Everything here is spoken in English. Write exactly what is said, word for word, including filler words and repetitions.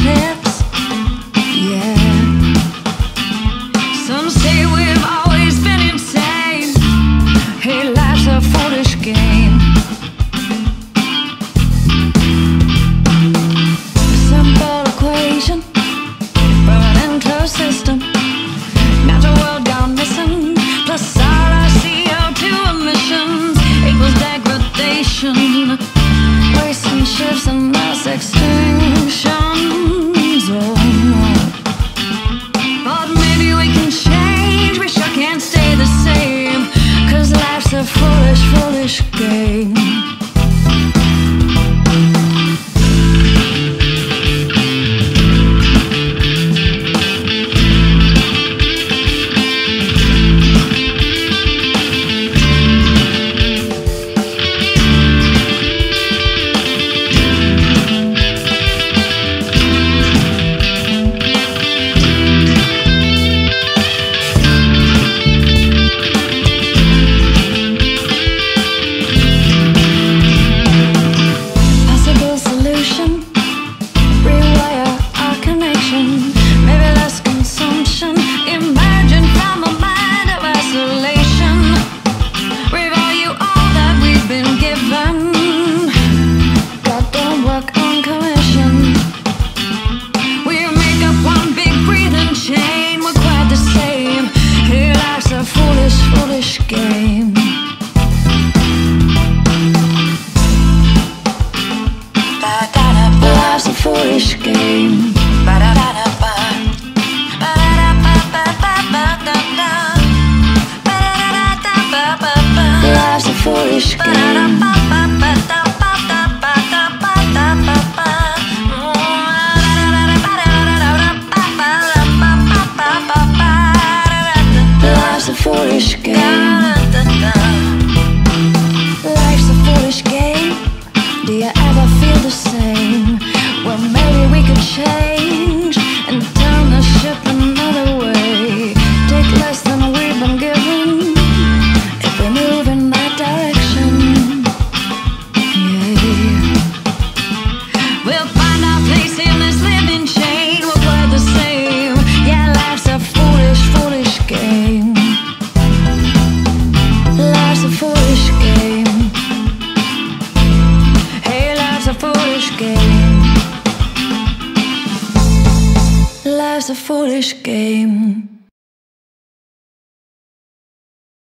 fingertips. Yeah. Some say we've always been insane. Hey, life's a foolish game. A simple equation from an enclosed system. Natural world gone missing, plus all our C O two emissions equals degradation, wasting ships and mass extinctions. Oh. But maybe we can change, we sure can't stay the same, 'cause life's a foolish, foolish game. Foolish game. Life's a foolish game. Life's a foolish game. Life's a foolish game. Life's a foolish game. Do you ever feel the same? Well, maybe we could change and turn the ship another way. Take less than we've been given if we move in that direction. Yeah. We'll find our place in this living chain. We'll play the same. Yeah, life's a foolish, foolish game. Life's a foolish game. Hey, life's a foolish game. Life's a foolish game.